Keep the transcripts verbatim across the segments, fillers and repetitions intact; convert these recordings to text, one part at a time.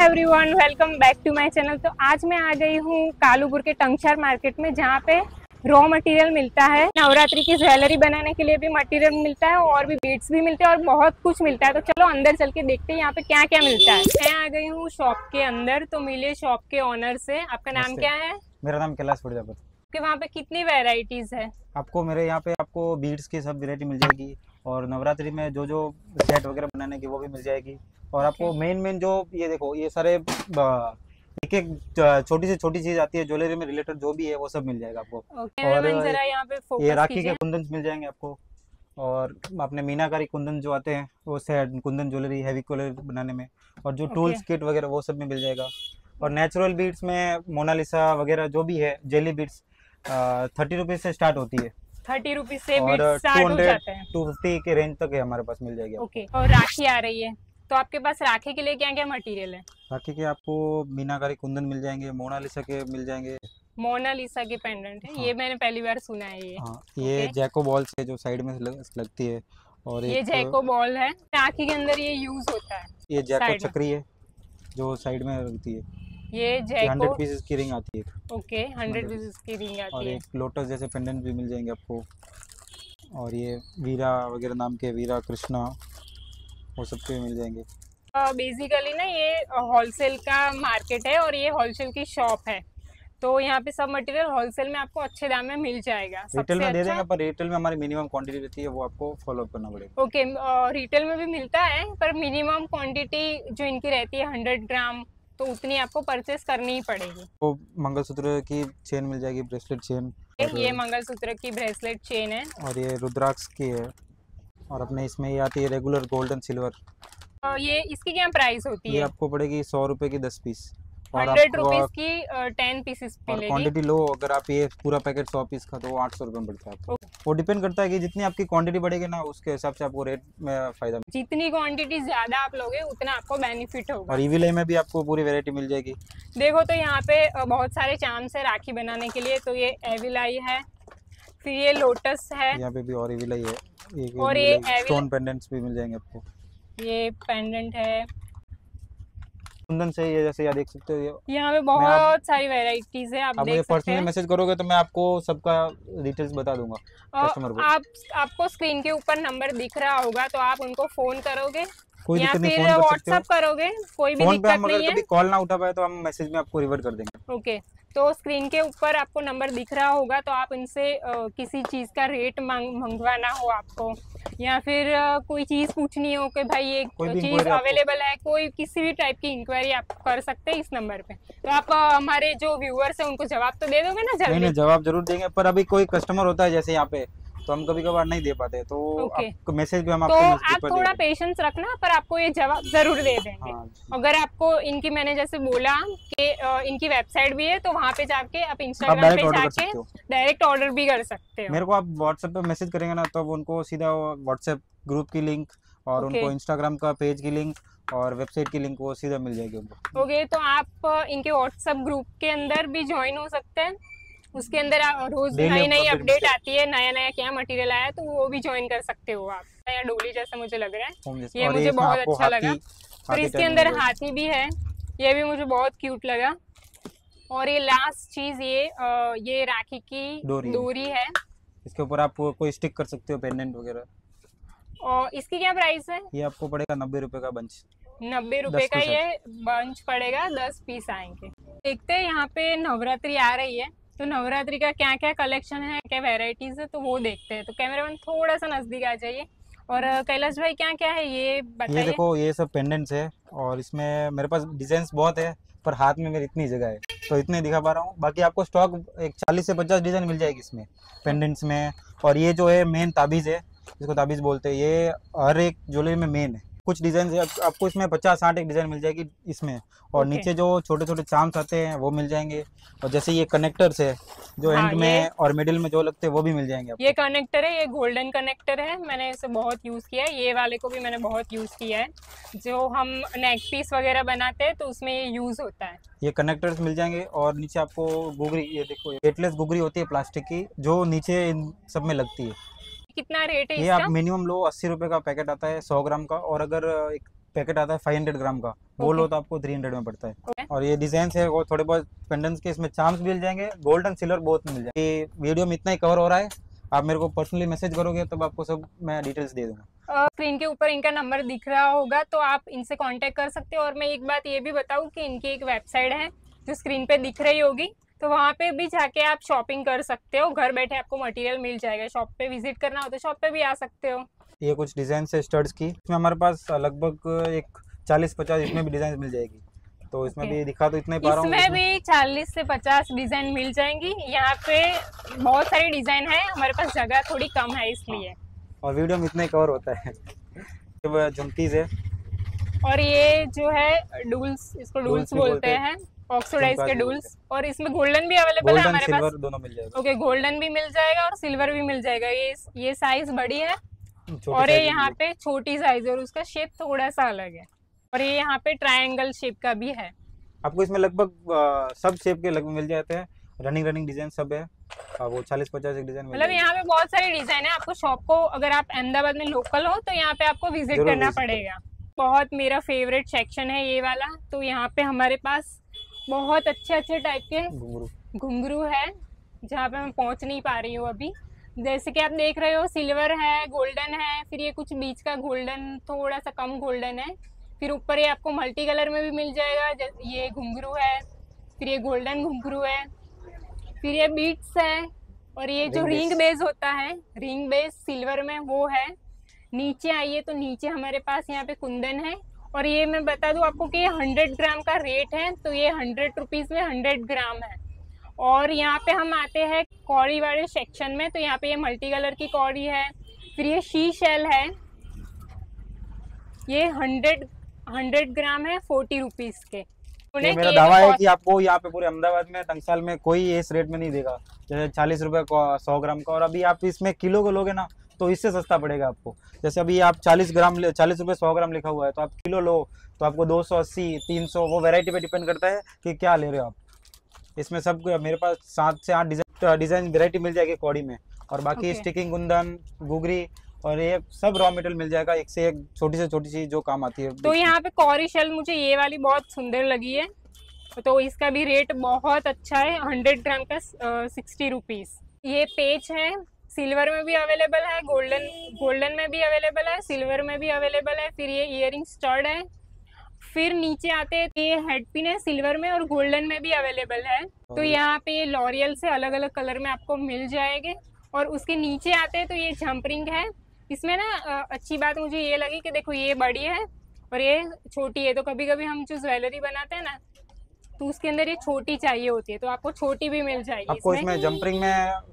Everyone, welcome back to my channel. तो आज मैं आ गई हूँ कालूपुर के टंगचार मार्केट में, जहाँ पे रॉ मटेरियल मिलता है। नवरात्रि की ज्वेलरी बनाने के लिए भी मटेरियल मिलता है और भी बीड्स भी मिलते हैं और बहुत कुछ मिलता है। तो चलो अंदर चल के देखते हैं यहाँ पे क्या क्या मिलता है। मैं आ गई हूँ शॉप के अंदर, तो मिले शॉप के ऑनर से। आपका नाम क्या है? मेरा नाम कैलाश प्रजापति। कि वहाँ पे कितनी वेराइटीज है? आपको मेरे यहाँ पे आपको बीड्स की सब वैरायटी मिल जाएगी और नवरात्रि में जो जो सेट वगैरह बनाने की वो भी मिल जाएगी। और आपको मेन मेन जो ये देखो, ये सारे एक एक छोटी से छोटी चीज आती है ज्वेलरी में रिलेटेड, जो भी है वो सब मिल जाएगा आपको। और जरा यहाँ पे फोकस ये राखी के कुंदन मिल जाएंगे आपको, और अपने मीनाकारी कुंदन जो आते हैं वो set kundan jewellery heavy jewellery बनाने में, और जो टूल्स किट वगैरह वो सब में मिल जाएगा। और नेचुरल बीड्स में मोनालिसा वगैरह जो भी है, जेली बीड्स थर्टी रुपीज से स्टार्ट होती है। थर्टी रुपीज से बीड्स स्टार्ट हो जाते हैं, टू फिफ्टी के रेंज तक है हमारे पास मिल जाएगी। ओके। और राखी आ रही है, तो आपके पास राखी के लिए क्या क्या मटेरियल है? राखी के आपको मीनाकारी कुंदन मिल जाएंगे, मोनालिसा के मिल जाएंगे। मोनालिसा के पेंडेंट है? हाँ। ये मैंने पहली बार सुना है। ये हाँ, ये जैको बॉल से जो साइड में लग, लगती है। और ये जैको बॉल है, राखी के अंदर ये यूज होता है। ये जैको चक्री है जो साइड में लगती है। ये जैको हंड्रेड पीसेस की रिंग आती है। ओके, हंड्रेड पीसेस की रिंग आती है। और एक लोटस जैसे पेंडेंट भी मिल जाएंगे आपको। और ये वीरा वगैरह नाम के, वीरा कृष्णा, वो सब के मिल जाएंगे। बेसिकली uh, ना ये होलसेल का मार्केट है और ये होलसेल की शॉप है, तो यहाँ पे सब मटेरियल होलसेल में आपको अच्छे दाम में मिल जाएगा। रिटेल में अच्छा? दे देंगे, पर रिटेल में हमारी मिनिमम क्वांटिटी रहती है, वो आपको फॉलो अप करना पड़ेगा। ओके, रिटेल में भी मिलता है, पर मिनिमम क्वांटिटी जो इनकी रहती है हंड्रेड ग्राम, तो उतनी आपको परचेस करनी ही पड़ेगी। वो मंगलसूत्र की चेन मिल जाएगी, ब्रेसलेट चेन। ये मंगलसूत्र की ब्रेसलेट चेन है। और ये रुद्राक्ष की है। और अपने इसमें ये आती है रेगुलर गोल्डन सिल्वर। ये इसकी क्या प्राइस होती है? ये आपको पड़ेगी सौ रुपए की दस पीस। हंड्रेड रुपीज की टेन पीसेस मिलेगी। क्वांटिटी लो, अगर आप ये पूरा पैकेट सौ पीस का, तो वो आठ सौ रुपए में पड़ता है आपको। वो डिपेंड करता है कि जितनी आपकी क्वांटिटी बढ़ेगी ना, उसके हिसाब से आपको रेट में फायदा। जितनी क्वांटिटी ज्यादा आप लोगे उतना आपको बेनिफिट होगा। और ईविल आई में भी आपको पूरी वैरायटी मिल जाएगी। देखो, तो यहाँ पे बहुत सारे चार्म्स है राखी बनाने के लिए। तो ये एविल आई है, फिर ये लोटस है, यहाँ पे भी और ईविल आई है, और ये स्टोन पेंडेंट्स भी मिल जाएंगे आपको। ये पेंडेंट है कुंदन से, ये जैसे यहाँ देख सकते हो, यहाँ पे बहुत सारी वैरायटीज है। आप, आप देख मुझे सकते हैं। पर्सनली मैसेज करोगे तो मैं आपको सबका डिटेल्स बता दूंगा कस्टमर को। आप आपको स्क्रीन के ऊपर नंबर दिख रहा होगा, तो आप उनको फोन करोगे कोई या फिर व्हाट्सएप करोगे, कोई भी दिक्कत नहीं है। कभी कॉल ना उठा पाए तो हम मैसेज में आपको रिवर्ट कर देंगे। ओके, तो स्क्रीन के ऊपर आपको नंबर दिख रहा होगा, तो आप इनसे किसी चीज़ का रेट मंगवाना हो आपको, या फिर कोई चीज़ पूछनी हो कि भाई ये चीज़ अवेलेबल है, कोई किसी भी टाइप की इंक्वायरी आप कर सकते हैं इस नंबर पे। तो आप हमारे जो व्यूअर्स हैं उनको जवाब तो दे दोगे ना जल्दी? नहीं, नहीं, जवाब जरूर देंगे, पर अभी कोई कस्टमर होता है जैसे यहाँ पे, तो हम कभी कभार नहीं दे पाते, तो okay. आपको मैसेज भी हम तो आपको आप थोड़ा पेशेंस रखना, पर आपको ये जवाब जरूर दे देंगे। हाँ। अगर आपको इनकी, मैंने जैसे बोला कि इनकी वेबसाइट भी है, तो वहाँ पे जाके आप इंस्टाग्राम पे जाके डायरेक्ट ऑर्डर भी कर सकते हो। मेरे को आप व्हाट्सएप पे मैसेज करेंगे ना, तो उनको सीधा व्हाट्सएप ग्रुप की लिंक और okay. उनको इंस्टाग्राम का पेज की लिंक और वेबसाइट की लिंक वो सीधा मिल जाएगी उनको। ओके, तो आप इनके व्हाट्सएप ग्रुप के अंदर भी ज्वाइन हो सकते हैं। उसके अंदर रोज नई नई अपडेट आती है, नया नया क्या मटेरियल आया, तो वो भी ज्वाइन कर सकते हो आप। या डोली जैसा मुझे लग रहा है, ये मुझे बहुत अच्छा लगा। और इसके अंदर हाथी भी है, ये भी मुझे बहुत क्यूट लगा। और ये लास्ट चीज, ये ये राखी की डोरी, डोरी है। इसके ऊपर आप कोई स्टिक कर सकते हो, पेंडेंट वगैरह। और इसकी क्या प्राइस है? ये आपको पड़ेगा नब्बे रुपए का बंच। नब्बे रुपए का ये बंच पड़ेगा, दस पीस आएंगे। देखते हैं यहाँ पे नवरात्रि आ रही है, तो नवरात्रि का क्या क्या कलेक्शन है, क्या वैरायटीज है, तो वो देखते हैं। तो कैमरामैन थोड़ा सा नजदीक आ जाइए। और कैलाश भाई, क्या क्या है ये बताइए। ये देखो, ये सब पेंडेंट्स है, और इसमें मेरे पास डिजाइन बहुत है, पर हाथ में मेरी इतनी जगह है तो इतने दिखा पा रहा हूँ। बाकी आपको स्टॉक एक चालीस से पचास डिजाइन मिल जाएगी इसमें पेंडेंट्स में। और ये जो है मेन ताबीज है, इसको ताबीज बोलते हैं, ये हर एक ज्वेलरी में मेन है। कुछ डिजाइन आपको इसमें पचास साठ एक डिजाइन मिल जाएगी इसमें। और okay. नीचे जो छोटे छोटे चार्म्स आते हैं वो मिल जाएंगे। और जैसे ये कनेक्टर्स है जो हाँ, एंड में और मिडिल में जो लगते हैं वो भी मिल जाएंगे आपको। ये कनेक्टर है, ये गोल्डन कनेक्टर है, मैंने इसे बहुत यूज किया है। ये वाले को भी मैंने बहुत यूज किया है, जो हम नेक पीस वगैरह बनाते हैं तो उसमें ये यूज होता है। ये कनेक्टर्स मिल जाएंगे। और नीचे आपको गुगरी, ये देखो वेटलेस गुगरी होती है प्लास्टिक की, जो नीचे इन सब में लगती है। कितना रेट है ये इसका? आप मिनिमम लो अस्सी रुपए का पैकेट आता है सौ ग्राम का। और अगर एक पैकेट आता है फाइव हंड्रेड ग्राम का, वो लो तो आपको थ्री हंड्रेड में पड़ता है। okay. और ये डिजाइन है वो थोड़े बहुत पेंडेंट्स के इसमें चार्म्स मिल जाएंगे, गोल्ड एंड सिल्वर बहुत मिल जाएंगे। ये वीडियो में इतना ही कवर हो रहा है, आप मेरे को पर्सनली मैसेज करोगे तब आपको सब मैं डिटेल्स दे दूंगा। स्क्रीन के ऊपर इनका नंबर दिख रहा होगा तो आप इनसे कांटेक्ट कर सकते हो। और मैं एक बात ये भी बताऊं कि इनकी एक वेबसाइट है जो स्क्रीन पे दिख रही होगी, तो वहाँ पे भी जाके आप शॉपिंग कर सकते हो, घर बैठे आपको मटेरियल मिल जाएगा। शॉप पे विजिट करना हो तो शॉप पे भी आ सकते हो। ये कुछ डिजाइन है स्टड्स की, इसमें हमारे पास लगभग एक चालीस पचास इसमें भी डिजाइन मिल जाएगी, तो इसमें okay. भी दिखा तो इतना ही पा रहा हूँ। इसमें भी चालीस से पचास डिजाइन मिल जाएंगी। यहाँ पे बहुत सारी डिजाइन है, हमारे पास जगह थोड़ी कम है इसलिए। हाँ। और वीडियो में इतना ही कवर होता है। झुमकीज है, और ये जो है डूल्स, इसको डूल्स बोलते हैं, ऑक्सीडाइज के डूल्स। और इसमें गोल्डन भी अवेलेबल है हमारे पास, दोनों मिल जाएगा। ओके, गोल्डन भी मिल जाएगा और सिल्वर भी मिल जाएगा। ये ये साइज बड़ी है और ये यहाँ पे छोटी साइज है और उसका शेप थोड़ा सा अलग है। और ये यहाँ पे ट्रायंगल शेप का भी है। आपको इसमें लगभग सब शेप के लगभग मिल जाते हैं, रनिंग रनिंग डिजाइन सब है। वो चालीस पचास एक डिजाइन मतलब यहाँ पे बहुत सारी डिजाइन है। आपको शॉप को, अगर आप अहमदाबाद में लोकल हो तो यहाँ पे आपको विजिट करना पड़ेगा। बहुत मेरा फेवरेट सेक्शन है ये वाला। तो यहाँ पे हमारे पास बहुत अच्छे अच्छे टाइप के घुंघरू है, जहाँ पे मैं पहुँच नहीं पा रही हूँ अभी। जैसे कि आप देख रहे हो, सिल्वर है, गोल्डन है, फिर ये कुछ बीच का गोल्डन, थोड़ा सा कम गोल्डन है। फिर ऊपर ये आपको मल्टी कलर में भी मिल जाएगा, ये घुंघरू है, फिर ये गोल्डन घुंघरू है, फिर ये बीट्स है, और ये जो रिंग बेस होता है, रिंग बेस सिल्वर में वो है। नीचे आइए तो नीचे हमारे पास यहाँ पे कुंदन है। और ये मैं बता दूं आपको कि ये हंड्रेड ग्राम का रेट है, तो ये हंड्रेड रुपीज में हंड्रेड ग्राम है। और यहाँ पे हम आते हैं कौड़ी वाले सेक्शन में, तो यहाँ पे ये मल्टी कलर की कौड़ी है। फिर ये शी शेल है, ये हंड्रेड हंड्रेड ग्राम है, फोर्टी रुपीज के। ये मेरा दावा है कि आपको यहाँ पे पूरे अहमदाबाद में टंकसाल में कोई इस रेट में नहीं देगा, जैसे चालीस रुपए का सौ ग्राम का। और अभी आप इसमें किलो को लोगे ना तो इससे सस्ता पड़ेगा आपको। जैसे अभी आप चालीस ग्राम चालीस रुपए सौ ग्राम लिखा हुआ है, तो आप किलो लो तो आपको दो सौ अस्सी तीन सौ, वो वैरायटी पे डिपेंड करता है कि क्या ले रहे हो आप। इसमें सब मेरे पास सात से आठ डिजाइन डिजाइन वेरायटी मिल जाएगी कौड़ी में। और बाकी okay. स्टिकिंग कुंदन, गुगरी और ये सब रॉ मटेरियल मिल जाएगा, एक से एक छोटी से छोटी चीज जो काम आती है। तो यहाँ पे कौरी शेल मुझे ये वाली बहुत सुंदर लगी है, तो इसका भी रेट बहुत अच्छा है, हंड्रेड ग्राम का सिक्सटी रुपीज। ये पेच है, सिल्वर में भी अवेलेबल है, गोल्डन गोल्डन में भी अवेलेबल है, सिल्वर में भी अवेलेबल है। फिर ये इयरिंग स्टड है। फिर नीचे आते हैं, ये हेड पिन है, सिल्वर में और गोल्डन में भी अवेलेबल है। तो यहाँ पे ये लॉरियल से अलग अलग कलर में आपको मिल जाएंगे। और उसके नीचे आते हैं तो ये जंपरिंग है। इसमें ना अच्छी बात मुझे ये लगी कि देखो ये बड़ी है और ये छोटी है। तो कभी कभी हम जो ज्वेलरी बनाते हैं ना, तो उसके अंदर ये छोटी चाहिए होती है, तो आपको छोटी भी मिल जाएगी। आपको इसमें, इसमें जंपरिंग में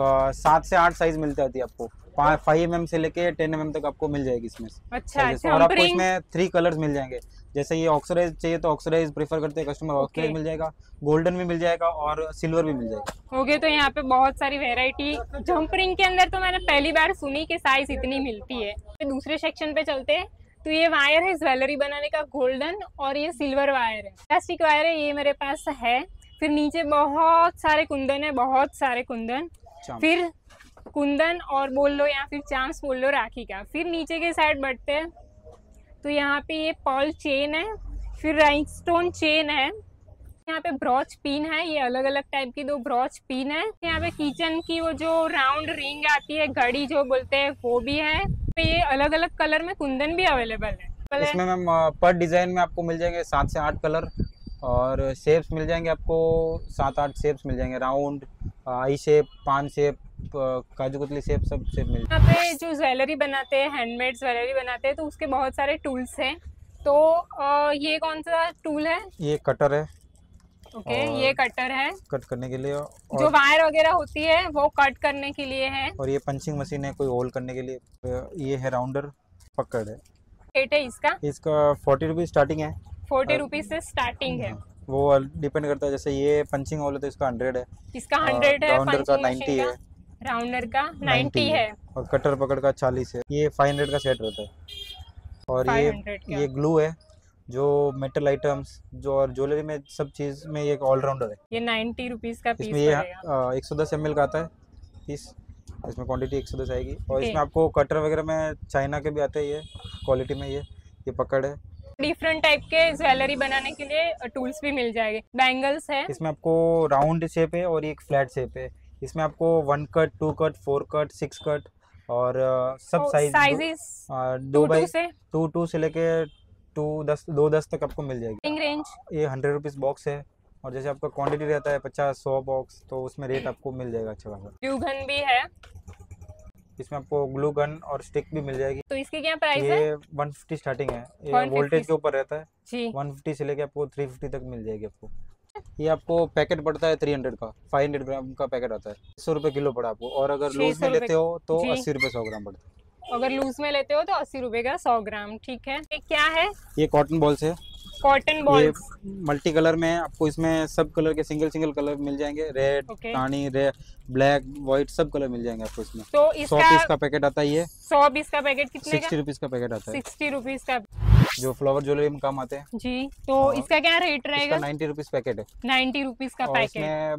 सात से आठ साइज मिल जाती है आपको, फाइव एम एम से लेके टेन एम एम तक आपको मिल जाएगी इसमें। अच्छा, और आपको इसमें थ्री कलर्स मिल जाएंगे। जैसे ये ऑक्सीडाइज चाहिए तो ऑक्सीडाइज प्रेफर करते हैं कस्टमर, ऑक्सीडाइज okay. मिल जाएगा, गोल्डन भी मिल जाएगा और सिल्वर भी मिल जाएगा। ओके, तो यहाँ पे बहुत सारी वैरायटी। जंपरिंग के अंदर तो मैंने पहली बार सुनी कि साइज इतनी मिलती है। तो दूसरे सेक्शन पे चलते हैं। तो ये वायर है ज्वेलरी बनाने का, गोल्डन, और ये सिल्वर वायर है, प्लास्टिक वायर है, ये मेरे पास है। फिर नीचे बहुत सारे कुंदन है, बहुत सारे कुंदन, फिर कुंदन और बोल लो या फिर चांस बोल लो राखी का। फिर नीचे के साइड बढ़ते हैं तो यहाँ पे ये पर्ल चेन है, फिर राइनस्टोन चेन है, यहाँ पे ब्रॉच पिन है, ये अलग अलग टाइप की दो ब्रॉच पिन है। यहाँ पे किचन की वो जो राउंड रिंग आती है, घड़ी जो बोलते हैं, वो भी है। तो ये अलग अलग कलर में कुंदन भी अवेलेबल है। इसमें मैम पर डिजाइन में आपको मिल जाएंगे सात से आठ कलर, और शेप्स मिल जाएंगे आपको सात आठ शेप्स मिल जाएंगे, round, eye shape, paan shape, kaju katli shape, सब शेप मिल जाएंगे। यहाँ पे जो ज्वेलरी बनाते हैं, हैंडमेड ज्वेलरी बनाते हैं, तो उसके बहुत सारे टूल्स हैं। तो ये कौन सा टूल है? ये कटर है। ओके, ये कटर है कट करने के लिए, और जो वायर वगैरह होती है वो कट करने के लिए है। और ये पंचिंग मशीन है, कोई होल करने के लिए। ये है राउंडर, पकड़ है। रेट है इसका? इसका फोर्टी रुपीज स्टार्टिंग है, फोर्टी रुपीज से स्टार्टिंग है। वो डिपेंड करता है, जैसे ये पंचिंग होल है तो इसका हंड्रेड है, इसका हंड्रेड है, राउंडर का नाइन्टी है, राउंडर का नाइन्टी है, और कटर पकड़ का चालीस है। ये फाइव हंड्रेड का सेट रहता है। और ये ये ग्लू है, जो मेटल आइटम्स जो और ज्वेलरी में सब चीज में ये ऑलराउंडर है। ये नाइन्टी रुपीज का पीस इसमें ये एक सौ दस एम एल का आता है पीस, इसमें क्वांटिटी एक सौ दस आएगी। और इसमें आपको कटर वगैरह में चाइना के भी आते हैं, ये क्वालिटी में। ये ये पकड़ है। डिफरेंट टाइप के ज्वेलरी बनाने के लिए टूल्स भी मिल जाएंगे। बैंगल्स है, इसमें आपको राउंड शेप है और एक फ्लैट शेप है। इसमें आपको one cut, two cut, four cut, six cut और uh, सब साइज साइजेस दो टू बाई टू से टू टू से लेके टू दस दो दस तक आपको मिल जाएगी। रेंज ये हंड्रेड रुपीज़ बॉक्स है और जैसे आपका क्वांटिटी रहता है पचास सौ बॉक्स, तो उसमें रेट आपको मिल जाएगा अच्छा खासा। ग्लू गन भी है, इसमें आपको ग्लू गन और स्टिक भी मिल जाएगी। तो इसकी क्या प्राइस ये है? वन फिफ्टी स्टार्टिंग है, ये वन वोल्टेज फिफ्टी के ऊपर रहता है। जी। वन फिफ्टी से लेके आपको थ्री फिफ्टी तक मिल जाएगी आपको। ये आपको पैकेट पड़ता है थ्री हंड्रेड का, फाइव हंड्रेड ग्राम का पैकेट आता है, सौ रुपये किलो पड़ा आपको। और अगर लूज में लेते हो तो जी। अस्सी रुपये सौ ग्राम पड़ता है। अगर लूज में लेते हो तो अस्सी रुपए का सौ ग्राम, ठीक है। ये क्या है? ये कॉटन बॉल्स है, कॉटन ये बॉल्स। मल्टी कलर में आपको इसमें सब कलर के सिंगल सिंगल कलर मिल जाएंगे, red, Okay. Rani, red, black, white, सब कलर मिल जाएंगे आपको इसमें। तो सौ इसका पीस का पैकेट आता है, ये सौ पीस का पैकेट कितने का? सिक्सटी रुपीज का पैकेट आता है, सिक्सटी रुपीज का जो फ्लावर ज्वेलरी में काम आते हैं जी। तो हाँ। इसका क्या रेट इसका रहेगा? नाइन्टी रुपीज पैकेट है नाइन्टी रुपीज का और पैकेट।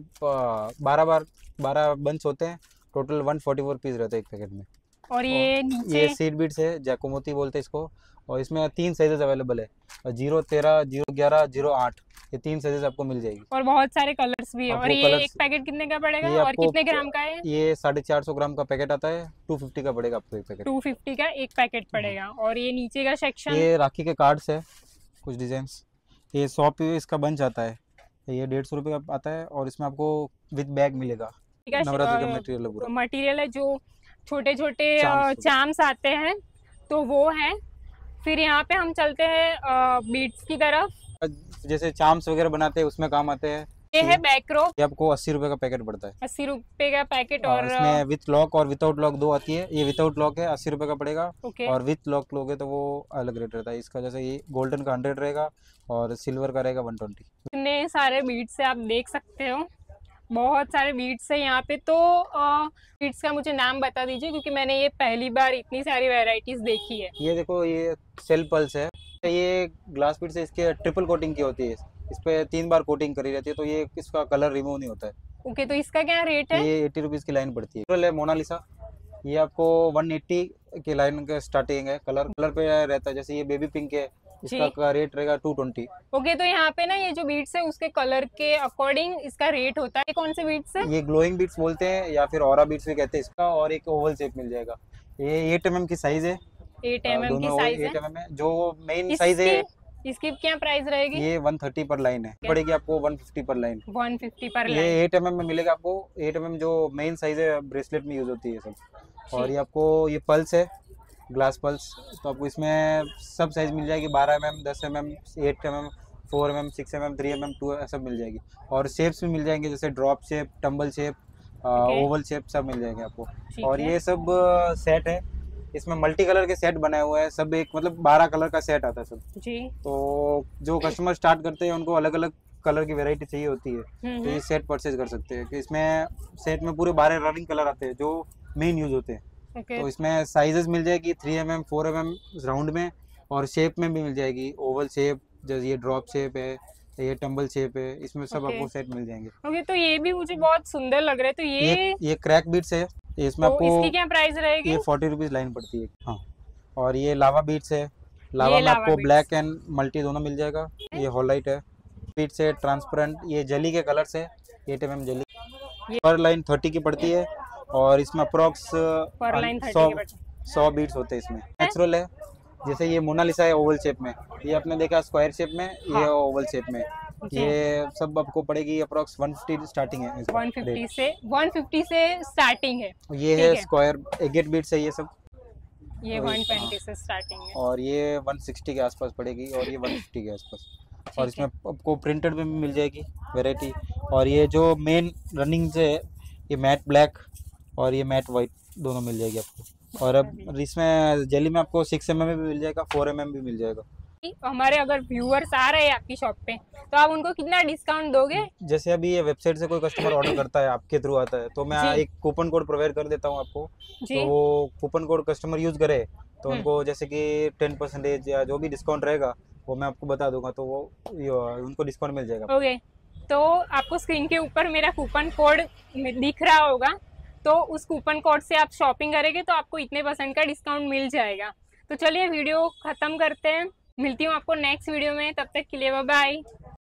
इसमें बारह बार बारह बंच होते हैं, total one forty four piece रहता है एक पैकेट में। और ये और नीचे ये सीड बीड्स है, जैकोमोती बोलते हैं इसको, और इसमें तीन साइजेस अवेलेबल है, जीरो तेरह, जीरो ग्यारह, जीरो आठ, ये तीन साइजेस आपको मिल जाएगी। और बहुत सारे कलर्स भी है। और आपको ये colours- एक पैकेट कितने का पड़ेगा ये और आपको कितने ग्राम का है? ये साढ़े चार सौ ग्राम का पैकेट आता है, टू फिफ्टी का पड़ेगा आपको एक पैकेट। टू फिफ्टी का एक पैकेट पड़ेगा। और ये नीचे का सेक्शन, ये राखी के कार्ड्स है, कुछ डिजाइन्स। ये सौ पीस का बंच आता है, ये डेढ़ सौ रुपये का आता है और इसमें आपको विद बैग मिलेगा। नवरात्रि का मटेरियल है पूरा। मटेरियल है जो छोटे छोटे चाम्स। चाम्स आते हैं, तो वो है। फिर यहाँ पे हम चलते हैं बीड्स की तरफ। जैसे चाम्स वगैरह बनाते हैं उसमें काम आते हैं। ये है बैकरो, ये आपको अस्सी रुपए का पैकेट पड़ता है। अस्सी रुपए का पैकेट। और और इसमें विथ लॉक और विदाउट लॉक दो आती है। ये विदाउट लॉक है, अस्सी रुपए का पड़ेगा, ओके। और विथ लॉक लोगे तो वो अलग रेट रहता है इसका। जैसे ये गोल्डन का हंड्रेड रहेगा और सिल्वर का रहेगा वन ट्वेंटी। इतने सारे बीड्स से आप देख सकते हो, बहुत सारे बीड्स है यहाँ पे। तो बीड्स का मुझे नाम बता दीजिए, क्योंकि मैंने ये पहली बार इतनी सारी वैरायटीज देखी है। ये देखो, ये सेल पल्स है, ये ग्लास बीड से इसके ट्रिपल कोटिंग की होती है, इस पे तीन बार कोटिंग करी रहती है, तो ये इसका कलर रिमूव नहीं होता है। ओके, तो इसका क्या रेट है? ये एट्टी रुपीज़ की लाइन पड़ती है। है मोनालिसा, ये आपको वन एट्टी की लाइन का स्टार्टिंग है। कलर कलर पे रहता है, जैसे ये बेबी पिंक है, इसका का रेट रहेगा टू ट्वेंटी। ओके, तो यहाँ पे ना ये जो बीड्स है उसके कलर के अकॉर्डिंग इसका रेट होता है। ये कौन से बीड्स है? ये ग्लोइंग बीड्स बोलते हैं या फिर ऑरा बीड्स भी कहते हैं इसका। और एक ओवल शेप मिल जाएगा, ये एट एम एम की साइज है, एट एम एम की साइज है। एट एम एम है, जो मेन साइज है। इसकी क्या प्राइस रहेगी? ये वन थर्टी पर लाइन है, पड़ेगी आपको वन फिफ्टी पर लाइन। वन फिफ्टी पर लाइन। ये एट एम एम में मिलेगा आपको। एट एम एम जो मेन साइज है, ब्रेसलेट में यूज होती है सब। और ये आपको ये पल्स है, ग्लास पल्स, तो आपको इसमें सब साइज मिल जाएगी, बारह एम एम, दस M M, eight M M, four M M, six M M, three M M, two सब मिल जाएगी। और शेप्स भी मिल जाएंगे, जैसे drop shape, tumble shape, oval shape, सब मिल जाएंगे आपको। और ये सब सेट है, इसमें मल्टी कलर के सेट बनाए हुए हैं, सब एक मतलब बारह कलर का सेट आता है सब जी। तो जो कस्टमर स्टार्ट करते हैं उनको अलग अलग कलर की वैरायटी चाहिए होती है, तो ये सेट परचेज कर सकते हैं। कि इसमें सेट में पूरे बारह रनिंग कलर आते हैं जो मेन यूज होते हैं। okay. तो इसमें साइजेस मिल जाएगी three M M, four M M round में, और शेप में भी मिल जाएगी, ओवल शेप, जैसे ये ड्रॉप शेप है, ये टम्बल शेप है, इसमें सब okay. आपको सेट मिल जाएंगे। ओके okay, तो ये भी मुझे बहुत सुंदर लग रहा है। तो ये ये, ये क्रैक बीट्स है, इसमें तो आपको इसकी क्या प्राइस रहेगी? ये फोर्टी रुपीज लाइन पड़ती है। हाँ, और ये लावा बीट्स है, लावा में लावा आपको बीट्स। ब्लैक एंड मल्टी दोनों मिल जाएगा। ये हॉलाइट है, बीट्स है ट्रांसपेरेंट, ये जली के कलर्स है, एट एम एम जली, पर लाइन थर्टी की पड़ती है। और इसमें अप्रोक्स पर लाइन सौ थर्टी की सौ बीट्स होते हैं इसमें। नेचुरल है, जैसे ये मोनालिसा है ओवल शेप में, ये आपने देखा स्क्वायर शेप में, ये हाँ। ओवल शेप में, ये सब आपको पड़ेगी अप्रोक्स वन फिफ्टी स्टार्टिंग है। वन फिफ्टी से वन फिफ्टी से स्टार्टिंग है। ये है स्क्वायर एगेट बीट्स है, ये सब ये वन ट्वेंटी से स्टार्टिंग है, और ये वन सिक्सटी के आसपास पड़ेगी, और ये वन फिफ्टी के आसपास। और इसमें आपको प्रिंटेड में भी मिल जाएगी वैरायटी। और ये जो मेन रनिंग से है, ये मैट ब्लैक और ये मैट वाइट दोनों मिल जाएगी आपको। और अब इसमें जेली में आपको सिक्स एम एम भी मिल जाएगा, फोर एम एम भी मिल जाएगा। हमारे अगर व्यूअर्स आ रहे हैं आपकी शॉप पे, तो आप उनको कितना डिस्काउंट दोगे? जैसे अभी ये वेबसाइट से कोई कस्टमर ऑर्डर करता है, आपके थ्रू आता है, तो मैं एक कूपन कोड प्रोवाइड कर देता हूँ आपको। जी। तो वो कूपन कोड कस्टमर यूज करे तो उनको जैसे कि टेन परसेंटेज या जो भी डिस्काउंट रहेगा वो मैं आपको बता दूंगा, तो वो उनको डिस्काउंट मिल जाएगा। ओके, तो आपको स्क्रीन के ऊपर मेरा कूपन कोड दिख रहा होगा, तो उस कूपन कोड से आप शॉपिंग करेंगे तो आपको इतने परसेंट का डिस्काउंट मिल जाएगा। तो चलिए वीडियो खत्म करते हैं, मिलती हूँ आपको नेक्स्ट वीडियो में, तब तक के लिए बाय बाय।